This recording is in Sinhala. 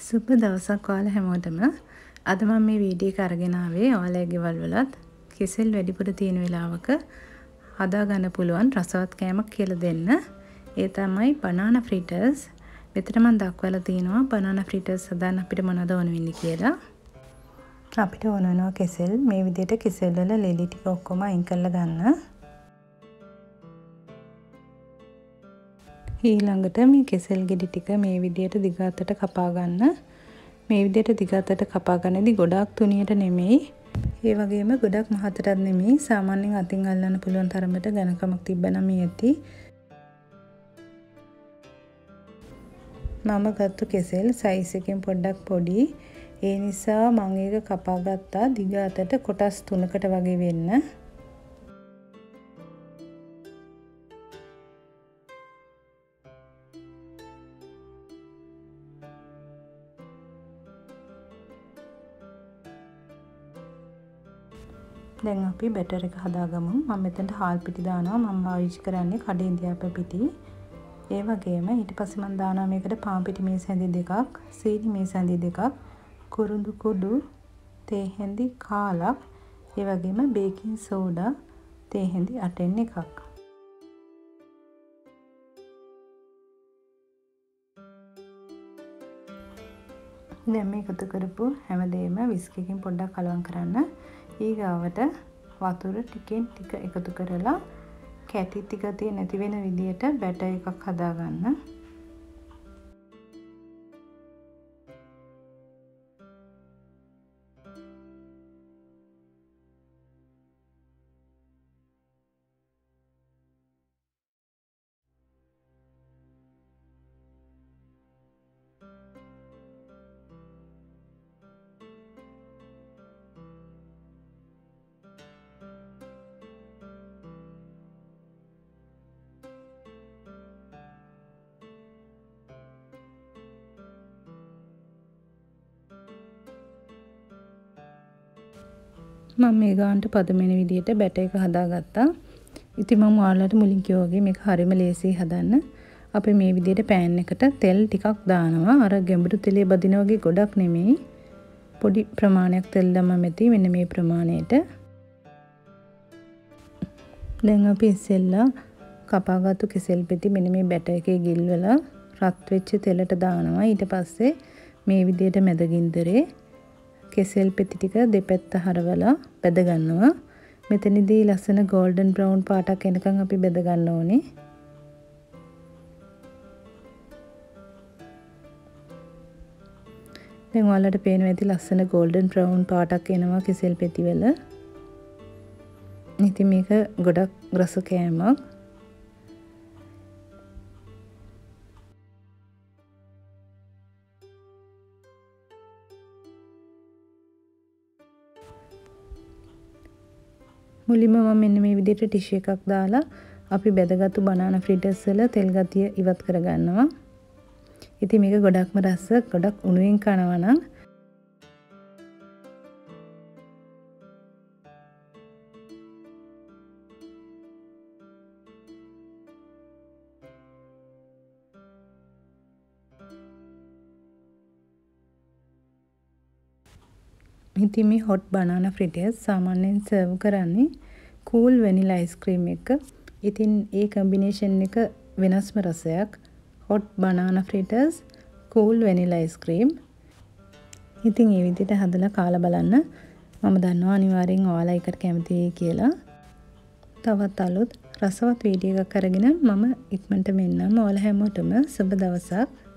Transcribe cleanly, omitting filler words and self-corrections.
සුබ දවසක් ඔයාලා හැමෝටම. අද මම මේ වීඩියෝ එක අරගෙන ආවේ ඔයාලගේ ගෙවල් වලත් කෙසෙල් වැඩිපුර තියෙන වෙලාවක හදා ගන්න පුළුවන් රසවත් කෑමක් කියලා දෙන්න. ඒ තමයි banana fritters. මෙතන මම දක්වලා තියෙනවා banana fritters හදන්න අපිට මොනවද ඕන වෙන්නේ කියලා. අපිට ඕන වෙනවා කෙසෙල්. මේ විදිහට කෙසෙල් වල ලෙලි ටික ඔක්කොම අයින් කරලා ගන්න. ඊළඟට මේ කෙසෙල් ගෙඩි ටික මේ විදිහට දිග අතට කපා ගන්න. මේ විදිහට දිග අතට කපා ගන්නදී ගොඩාක් තුනියට නෙමෙයි. ඒ වගේම ගොඩක් මහතටත් නෙමෙයි. සාමාන්‍යයෙන් අතින් අල්ලන්න පුළුවන් තරමට ඝනකමක් තිබ්බනම් ඇති. මම ගත්ත කෙසෙල් සයිස් එකෙන් පොඩ්ඩක් පොඩි. ඒ නිසා මම ඒක කපා ගත්තා දිග අතට කොටස් 3කට වගේ වෙන්න. දැන් අපි බැටර් එක හදාගමු. මම මෙතනට හාල් පිටි දානවා. මම පාවිච්චි කරන්නේ කඩේ ඉන්දියාප පිටි. ඒ වගේම ඊට පස්සේ මම දානවා මේකට පාන් පිටි මේස් හැඳි දෙකක්, සීනි මේස් හැඳි දෙකක්, කුරුඳු කුඩු, තේ හැඳි කාලක්, ඒ වගේම බේකින් සෝඩා තේ හැඳි 8න් එකක්. දැන් මේ එකතු කරපු හැමදේම විස්ක් එකකින් පොඩ්ඩක් කලවම් කරන්න. ඊගාවට වතුර ටිකෙන් ටික එකතු කරලා කැටි ටික තියෙ නැති වෙන විදියට බැටර් එකක් හදාගන්න. මම මේ ගානට පදමෙන විදියට බැටර් එක හදාගත්තා. ඉතින් මම ඔයාලට මුලින් කිව්වා වගේ මේක හරිම ලේසියි හදන්න. අපි මේ විදියට පෑන් එකට තෙල් ටිකක් දානවා. අර ගැඹුරු තෙලේ බදින වගේ ගොඩක් නෙමෙයි. පොඩි ප්‍රමාණයක් තෙල් දැම්මම ඇති. මෙන්න මේ ප්‍රමාණයට. දැන් අපි ඉස්සෙල්ලා කපාගත්තු කෙසෙල් පෙති මෙන්න මේ බැටර් එකේ ගිල්වලා රත් වෙච්ච තෙලට දානවා. ඊට පස්සේ මේ විදියට මැද ගින්දරේ කෙසෙල් පෙති ටික දෙපැත්ත හරවලා බෙද ගන්නවා. මෙතනදී ලස්සන golden brown පාටක් එනකන් අපි බෙද ගන්න ඕනේ. දැන් ඔයාලට පේනවා ඇති ලස්සන golden brown පාටක් එනවා කෙසෙල් පෙති වල. ඉතින් මේක ගොඩක් රස කෑමක්. මුලින්ම මම මෙන්න මේ විදිහට ටිෂු එකක් දාලා අපි බෙදගත්තු banana fritters වල තෙල් ගතිය ඉවත් කරගන්නවා. ඉතින් මේක ගොඩක්ම රස, ගොඩක් උණුවෙන් කනවා නම් ඉතින් මේ hot banana fritters සාමාන්‍යයෙන් සර්ව් කරන්නේ cool vanilla ice cream එක. ඉතින් ඒ combination එක වෙනස්ම රසයක්. hot banana fritters cool vanilla ice cream. ඉතින් මේ විදිහට හදලා කාලා බලන්න. මම දන්නවා අනිවාර්යෙන් ඔයාලා ඒකට කැමති වෙයි කියලා. තවත් අලුත් රසවත් වීඩියෝ එකක් අරගෙන මම ඉක්මනට මෙන්නම්. ඔයාලා හැමෝටම සුබ දවසක්.